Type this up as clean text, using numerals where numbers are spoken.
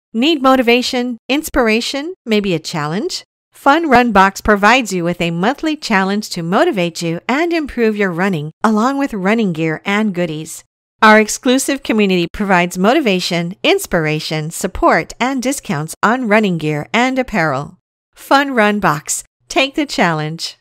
Need motivation, inspiration, maybe a challenge? Fun Run Box provides you with a monthly challenge to motivate you and improve your running, along with running gear and goodies. Our exclusive community provides motivation, inspiration, support, and discounts on running gear and apparel. Fun Run Box. Take the challenge.